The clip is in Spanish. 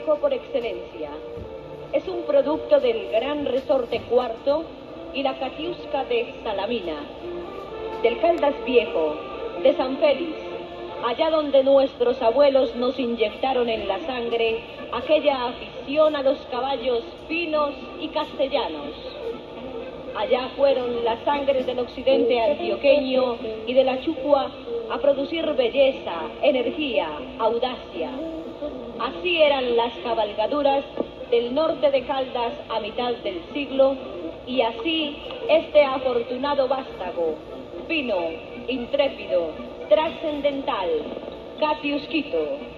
viejo por excelencia. Es un producto del Gran Resorte Cuarto y la Katiuska de Salamina, del Caldas Viejo, de San Félix, allá donde nuestros abuelos nos inyectaron en la sangre aquella afición a los caballos finos y castellanos. Allá fueron las sangres del occidente antioqueño y de la Chucua a producir belleza, energía, audacia. Así eran las cabalgaduras del norte de Caldas a mitad del siglo, y así este afortunado vástago, fino, intrépido, trascendental, Katiuskito.